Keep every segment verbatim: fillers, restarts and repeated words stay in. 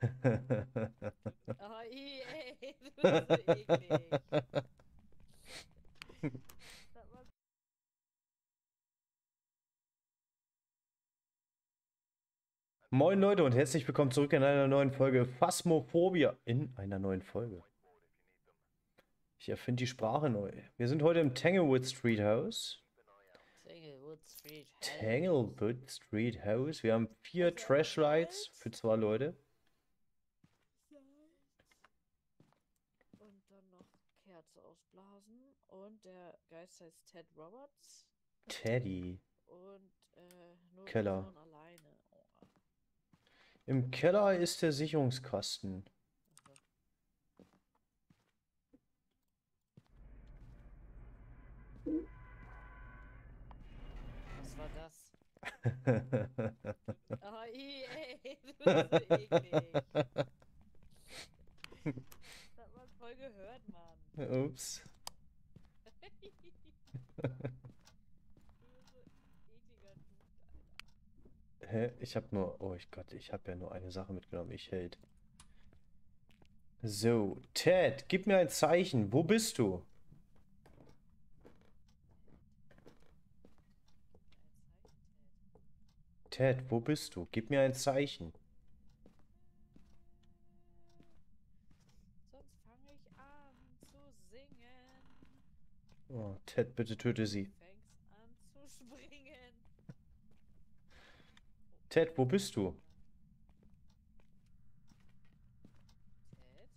Oh, ey, du bist so eklig. Sag mal, Moin Leute und herzlich willkommen zurück in einer neuen Folge Phasmophobia. In einer neuen Folge. Ich erfinde die Sprache neu. Wir sind heute im Tanglewood Street House. Tanglewood Street House. Tanglewood Street House. Wir haben vier Hast du auch noch Trashlights für Salz? zwei Leute. Salz. Und dann noch Kerze ausblasen. Und der Geist heißt Ted Roberts. Teddy. Und äh, nur Keller. Person alleine. Oh. Im Keller ist der Sicherungskasten. Also, was war das? Oh, ey, du bist so eklig. Das hat man voll gehört, Mann. Ups. Du bist so ekliger Dude, Alter. Hä? Ich hab nur... Oh Gott, ich habe ja nur eine Sache mitgenommen. Ich hält. So, Ted, gib mir ein Zeichen. Wo bist du? Gib mir ein Zeichen, Ted. Ted, wo bist du? Gib mir ein Zeichen. Sonst fange ich an zu singen. Oh, Ted, bitte töte Du sie. fängst an zu springen. Oh, Ted, wo bist du? Mann. Ted?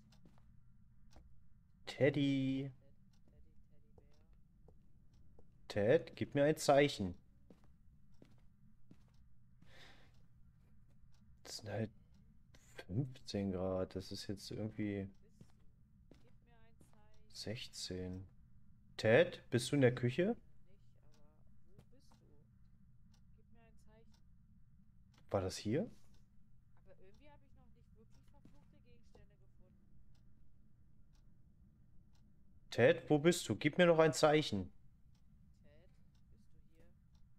Teddy. Ted, Teddy, Teddybär. Ted, gib mir ein Zeichen. Das sind halt fünfzehn Grad. Das ist jetzt irgendwie Wo bist du? Gib mir ein Zeichen. sechzehn. Ted, bist du in der Küche? Noch nicht, aber wo bist du? Gib mir ein Zeichen. War das hier? Aber irgendwie habe ich noch nicht wirklich verfluchte Gegenstände gefunden. Ted, wo bist du? Gib mir noch ein Zeichen. Ted, bist du hier?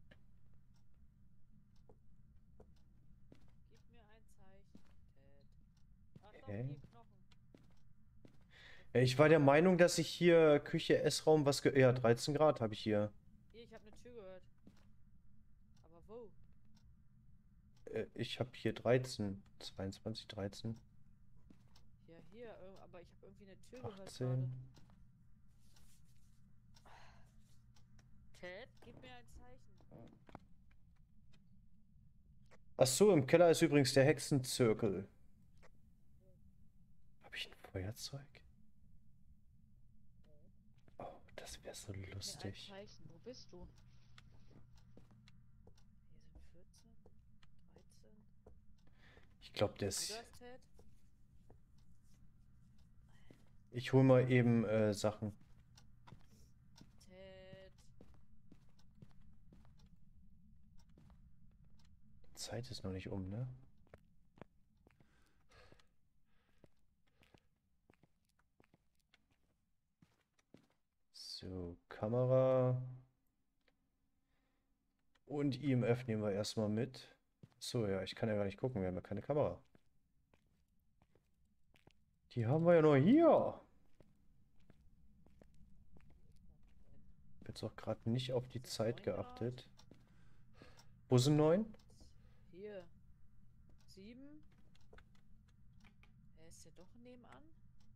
Gib mir ein Zeichen, Ted. Ach doch, Hä? hier Knochen. Ja, ich war der Meinung, dass ich hier Küche, Essraum, was ge... Ja, dreizehn Grad habe ich hier. Hier, ich habe eine Tür gehört. Aber wo? Äh, ich habe hier dreizehn. zweiundzwanzig, dreizehn. Ja, hier, ir- aber ich habe irgendwie eine Tür gehört achtzehn. gerade. Ted, gib mir ein Zeichen. Ach so, im Keller ist übrigens der Hexenzirkel. Habe ich ein Feuerzeug? Ted, Oh, das wäre so gib mir ein lustig. Zeichen. Wo bist du? Hier sind vierzehn, dreizehn. Ich glaube, der Bist du ist... das, Ted? Ich hole mal eben äh, Sachen. Ted. Die Zeit ist noch nicht um, ne? So, Kamera. Und I M F nehmen wir erstmal mit. So, ja, ich kann ja gar nicht gucken, wir haben ja keine Kamera. Die haben wir ja nur hier. Wo ist das denn? Ich habe jetzt auch gerade nicht auf die Ist es Zeit neun Grad? geachtet. Wo sind neun? Hier. Sieben? Er ist ja doch nebenan.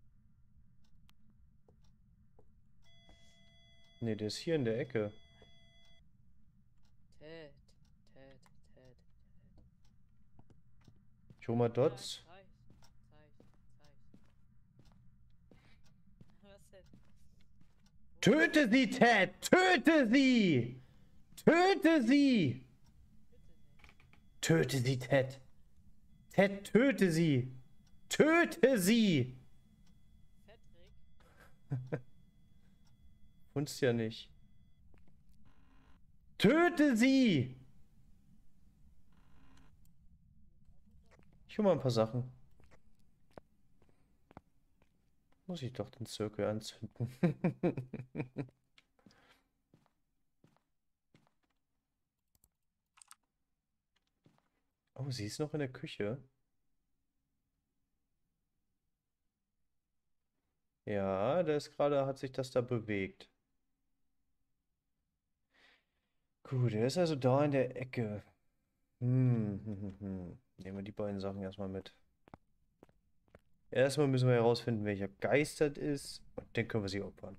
Ne, der ist hier in der Ecke. Ted, Ted, Ted, Ted. Ich hol mal Gib mir ein Dots. Zeichen. Zeichen, Zeichen. Was denn? Wo bist Töte du? sie, Ted! Töte sie! Töte sie! Bitte nicht. Töte sie, Ted! Ted, töte sie! Töte sie! Patrick? Funzt ja nicht. Töte sie! Nimm also das, ja? Ich hol mal ein paar Sachen. Muss ich doch den Zirkel anzünden. Oh, sie ist noch in der Küche. Ja, da ist gerade, hat sich das da bewegt. Gut, er ist also da in der Ecke. Hm, hm, hm, hm. Nehmen wir die beiden Sachen erstmal mit. Erstmal müssen wir herausfinden, welcher Geist das ist. Und dann können wir sie opfern.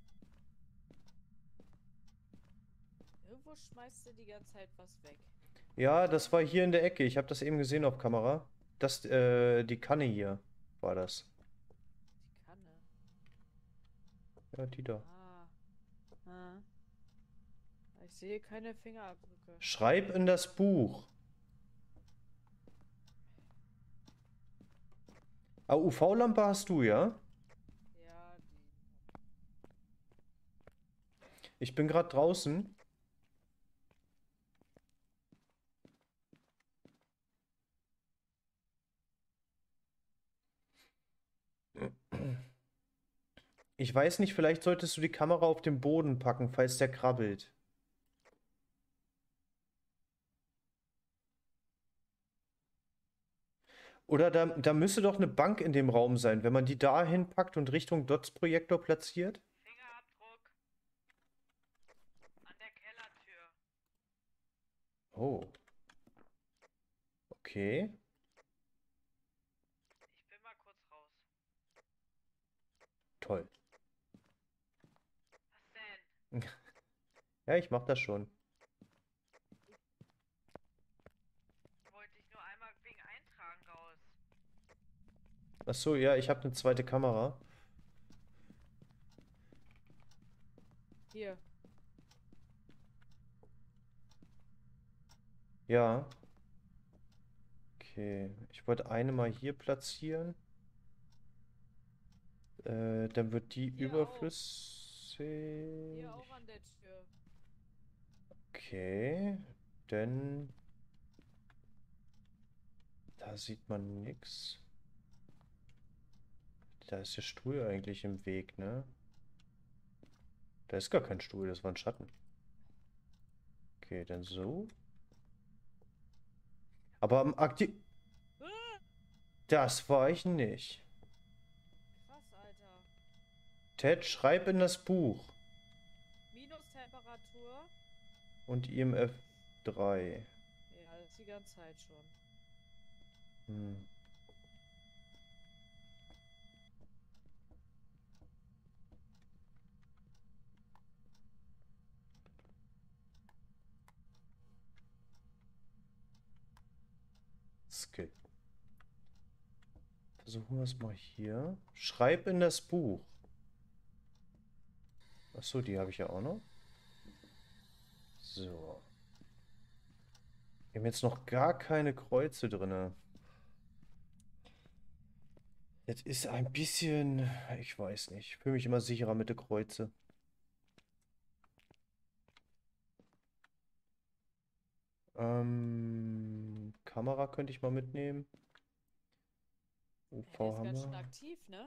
Irgendwo schmeißt du die ganze Zeit was weg. Ja, das war hier in der Ecke. Ich habe das eben gesehen auf Kamera. Das, äh, die Kanne hier war das. Die Kanne. Ja, die da. Ah. Ah. Ich sehe keine Fingerabdrücke. Schreib in das Buch. Ah, U V-Lampe hast du, ja? Ja, die. Ich bin gerade draußen. Ich weiß nicht, vielleicht solltest du die Kamera auf den Boden packen, falls der krabbelt. Oder da, da müsste doch eine Bank in dem Raum sein, wenn man die da hinpackt und Richtung Dots-Projektor platziert. Fingerabdruck an der Kellertür. Oh, okay. Ich bin mal kurz raus. Toll. Was denn? Ja, ich mach das schon. Wollte ich nur einmal wegen Eintragen raus. Ach so, ja, ich habe eine zweite Kamera. Hier. Ja. Okay, ich wollte eine mal hier platzieren. Äh, dann wird die Hier auch. überflüssig. Hier auch an der Tür. Okay, denn da sieht man nichts. Da ist der Stuhl eigentlich im Weg, ne? Da ist gar kein Stuhl, das war ein Schatten. Okay, dann so. Aber am Aktiv... Ah! Das war ich nicht. Krass, Alter. Ted, schreib in das Buch. Minustemperatur. Und I M F drei. Ja, das ist die ganze Zeit schon. Hm. Skill. Versuchen wir es mal hier. Schreib in das Buch. Achso, die habe ich ja auch noch. So. Wir haben jetzt noch gar keine Kreuze drin. Das ist ein bisschen, ich weiß nicht. Ich fühle mich immer sicherer mit der Kreuze. Ähm, Kamera könnte ich mal mitnehmen. Ja, der ist ganz schön U V-Hammer. aktiv, ne?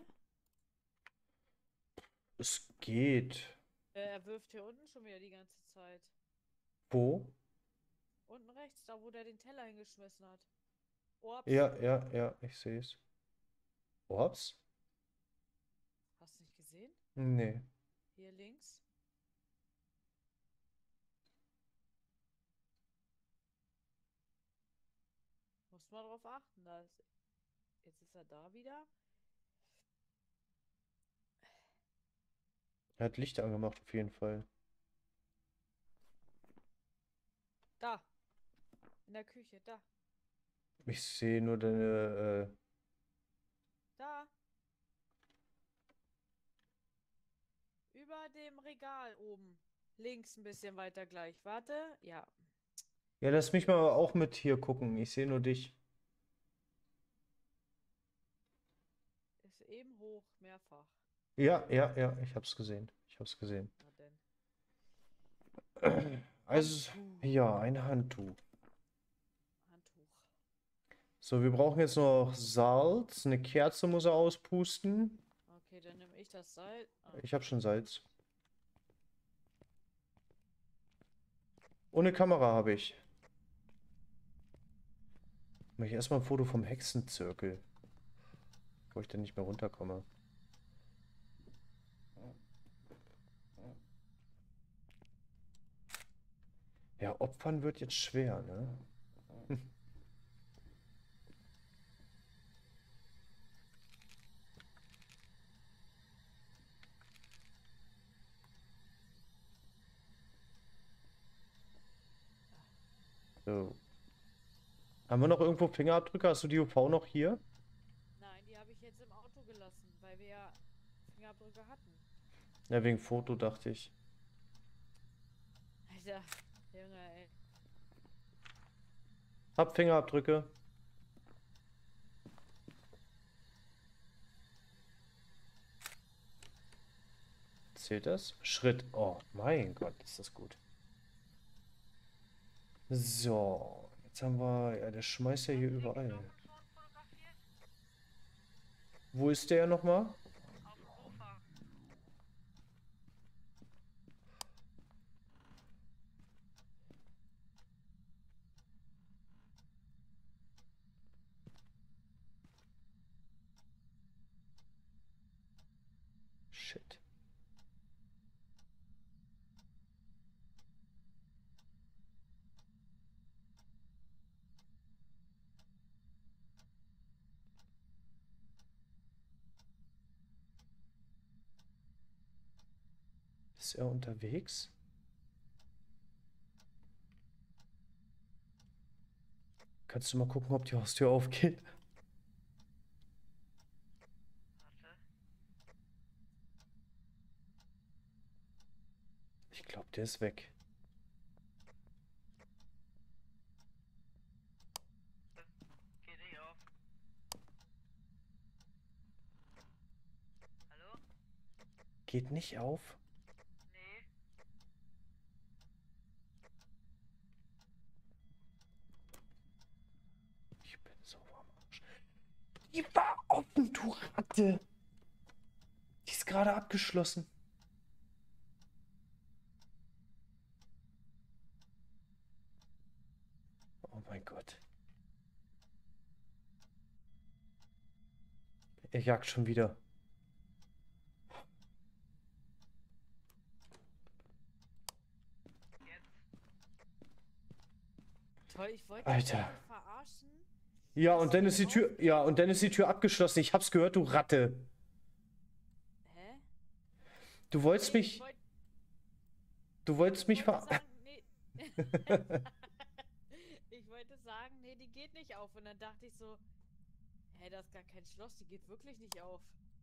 Es geht. Äh, Er wirft hier unten schon wieder die ganze Zeit. Wo? Unten rechts, da wo der den Teller hingeschmissen hat. Orbs. Ja, ja, ja, ich sehe es. Orbs? Hast du nicht gesehen? Nee. Hier links. Muss man drauf achten. Da ist, jetzt ist er da wieder. Er hat Licht angemacht, auf jeden Fall. Da. In der Küche. Da. Ich sehe nur deine, äh, Da. Über dem Regal oben. Links ein bisschen weiter gleich. Warte. Ja. Ja, lass mich mal auch mit hier gucken. Ich sehe nur dich. Ist eben hoch. Mehrfach. Ja, ja, ja, ich hab's gesehen. Ich hab's gesehen. Na denn. Also, Handtuch. ja, ein Handtuch. Handtuch. So, wir brauchen jetzt noch Salz. Eine Kerze muss er auspusten. Okay, dann nehme ich das Seil. Ah. Ich habe schon Salz. Ohne Kamera habe ich. Mache ich erstmal ein Foto vom Hexenzirkel. Bevor ich dann nicht mehr runterkomme. Ja, opfern wird jetzt schwer, ne? So. Haben wir noch irgendwo Fingerabdrücke? Hast du die U V noch hier? Nein, die habe ich jetzt im Auto gelassen, weil wir ja Fingerabdrücke hatten. Ja, wegen Foto dachte ich. Alter, Junge, ey. Hab Fingerabdrücke. Zählt das? Schritt. Oh, mein Gott, ist das gut. So, jetzt haben wir. Ja, der schmeißt ja hier überall. Wo ist der nochmal? Auf dem Sofa. Shit. Ist er unterwegs? Kannst du mal gucken, ob die Haustür aufgeht? Warte. Ich glaube, der ist weg. Geht nicht auf. Hallo? Geht nicht auf? Nee. Ich bin so am Arsch. Die war offen, du Ratte. Die ist gerade abgeschlossen. Oh mein Gott. Er jagt schon wieder. Toll, ich wollte dich Alter. eigentlich verarschen. Ja, dass und du dann den ist die Tür. aufgibst. Ja, und dann ist die Tür abgeschlossen. Ich hab's gehört, du Ratte. Hä? Du wolltest Nee, ich mich. wollte Du wolltest mich ich wollte ver. sagen, nee. Ich wollte sagen, nee, die geht nicht auf. Und dann dachte ich so, hä, da ist gar kein Schloss, die geht wirklich nicht auf.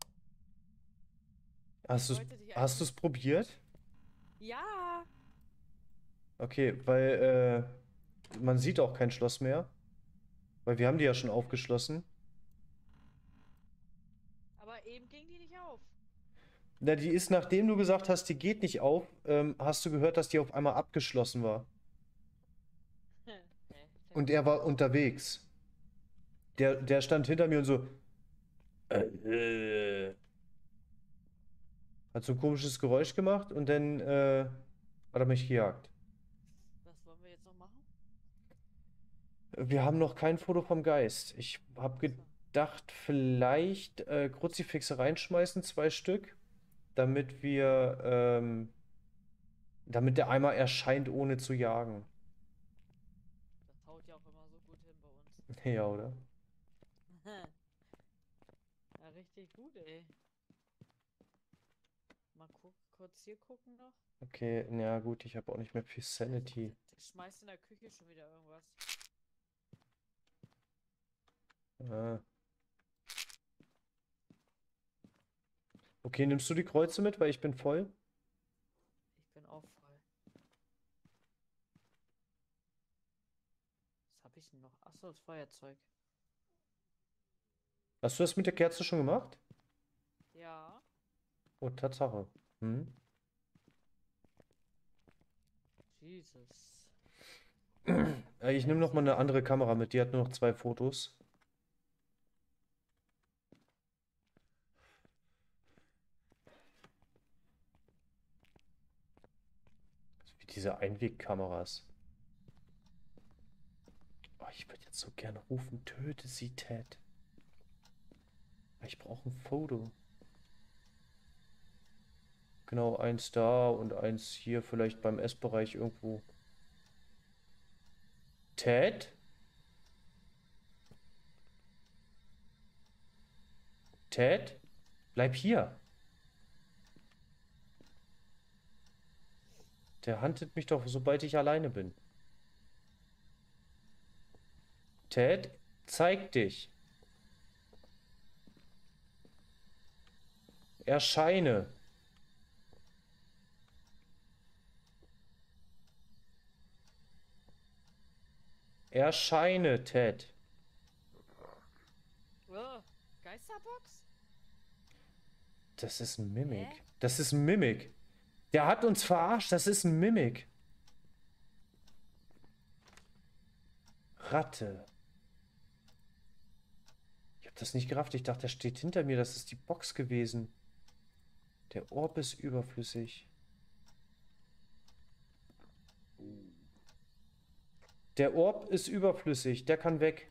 Hast Ich du's, wollte dich hast du's eigentlich. probiert? Ja! Okay, weil äh, man sieht auch kein Schloss mehr. Weil wir haben die ja schon aufgeschlossen. Aber eben ging die nicht auf. Na, die ist, nachdem du gesagt hast, die geht nicht auf, ähm, hast du gehört, dass die auf einmal abgeschlossen war. Hä, check Und ich er nicht. war unterwegs. Der, der stand hinter mir und so. Äh, äh, hat so ein komisches Geräusch gemacht und dann äh, hat er mich gejagt. Was wollen wir jetzt noch machen? Wir haben noch kein Foto vom Geist. Ich habe Achso. gedacht, vielleicht äh, Kruzifixe reinschmeißen, zwei Stück, damit wir, ähm, damit der einmal erscheint, ohne zu jagen. Das haut ja auch immer so gut hin bei uns. Ja, oder? Ja, richtig gut, ey. Mal guck, kurz hier gucken noch. Okay, na gut, ich habe auch nicht mehr viel Also, Sanity. der schmeißt in der Küche schon wieder irgendwas. Ah. Okay, nimmst du die Kreuze mit, weil ich bin voll? Ich bin auch voll. Was hab ich denn noch? Achso, das Feuerzeug. Hast du das mit der Kerze schon gemacht? Ja. Oh, Tatsache. Hm. Jesus. Äh, Ich nehme noch mal eine andere Kamera mit, die hat nur noch zwei Fotos. Wie diese Einwegkameras. Oh, ich würde jetzt so gern rufen, töte sie, Ted. Ich brauche ein Foto. Genau, eins da und eins hier vielleicht beim Essbereich irgendwo. Ted? Ted? Bleib hier. Der huntet mich doch, sobald ich alleine bin. Ted, zeig dich. Erscheine. Erscheine, Ted. Oh, Geisterbox? Das ist ein Mimik. Hä? Das ist ein Mimik. Der hat uns verarscht. Das ist ein Mimik. Ratte. Ich habe das nicht gerafft. Ich dachte, der steht hinter mir. Das ist die Box gewesen. Der Orb ist überflüssig. Der Orb ist überflüssig. Der kann weg.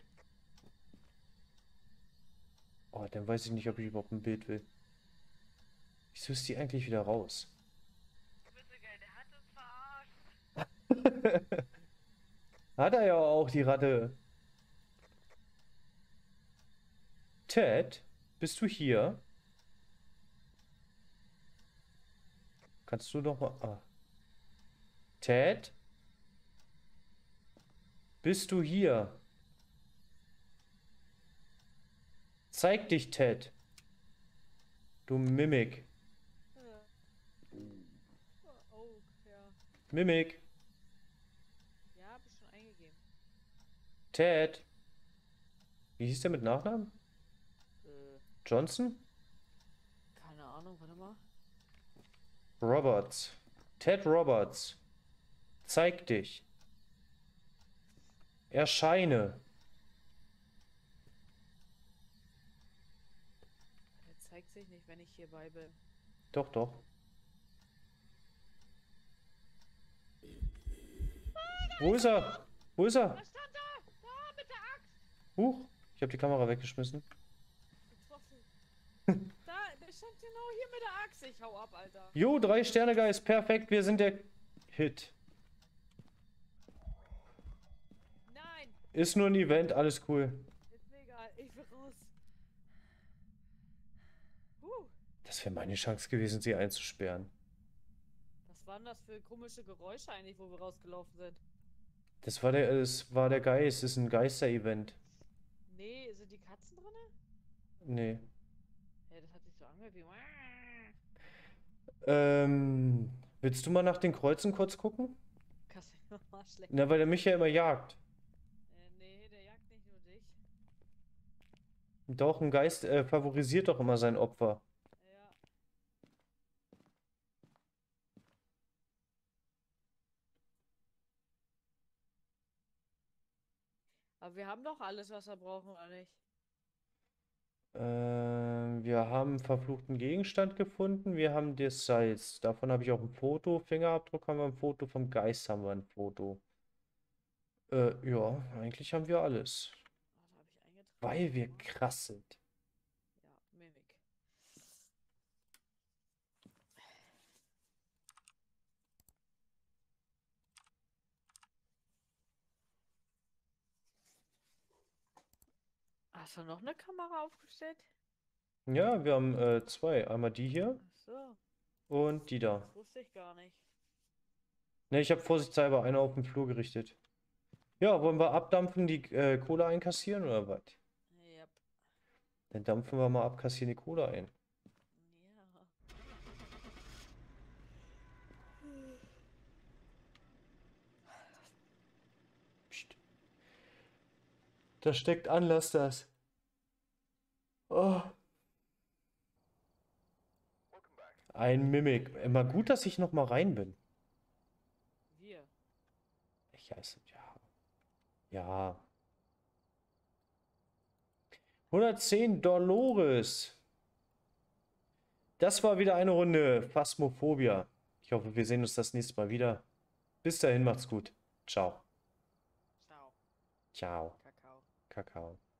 Oh, dann weiß ich nicht, ob ich überhaupt ein Bild will. Wieso ist die eigentlich wieder raus? Der hat uns verarscht. Hat er ja auch, die Ratte. Ted, bist du hier? Kannst du noch mal... Ah. Ted? Bist du hier? Zeig dich, Ted. Du Mimik. Ja. Oh, ja. Mimik. Ja, hab ich schon eingegeben. Ted. Wie hieß der mit Nachnamen? Äh, Johnson? keine Ahnung, warte mal. Roberts. Ted Roberts. Zeig dich. Erscheine. Der zeigt sich nicht, wenn ich hierbei bin. Doch, doch. Wo ist er? Wo ist er? Was stand da? Da, mit der Axt. Huch, ich habe die Kamera weggeschmissen. Getroffen. Da, der stand genau hier mit der Axt. Ich hau ab, Alter. Jo, drei Sterne, Geist. Perfekt, wir sind der Hit. Nein, Ist nur ein Event, alles cool. ist mir egal. Ich will raus. Huh. Das wäre meine Chance gewesen, sie einzusperren. Was waren das für komische Geräusche eigentlich, wo wir rausgelaufen sind? Das war der, es war der Geist, ist ein Geister-Event. Nee, sind die Katzen drin? Nee. Ja, das hat sich so angehört wie... Ähm, willst du mal nach den Kreuzen kurz gucken? Kannst du mal schlecht. Na, weil der mich ja immer jagt. Äh, nee, der jagt nicht nur dich. Doch, ein Geist äh, favorisiert doch immer sein Opfer. Ja. Aber wir haben doch alles, was wir brauchen, oder nicht? Ähm, wir haben einen verfluchten Gegenstand gefunden. Wir haben das Salz. Davon habe ich auch ein Foto. Fingerabdruck haben wir ein Foto. Vom Geist haben wir ein Foto. Äh, ja, eigentlich haben wir alles. Oh, da habe ich eingetragen. Weil wir krass sind. Ja, Mimik. Hast du noch eine Kamera aufgestellt? Ja, wir haben äh, zwei. Einmal die hier Ach so, und die da. das wusste ich gar nicht. Ne, ich habe vorsichtshalber eine auf den Flur gerichtet. Ja, wollen wir abdampfen, die äh, Kohle einkassieren oder was? Ja. Dann dampfen wir mal ab, kassieren die Kohle ein. Ja. Psst. Da steckt an, lass das. Oh. Ein Mimik. Immer gut, dass ich noch mal rein bin. Wir. Ich weiß, ja. Ja. hundertzehn Dolores. Das war wieder eine Runde Phasmophobia. Ich hoffe, wir sehen uns das nächste Mal wieder. Bis dahin, macht's gut. Ciao. Ciao. Ciao. Kakao. Kakao.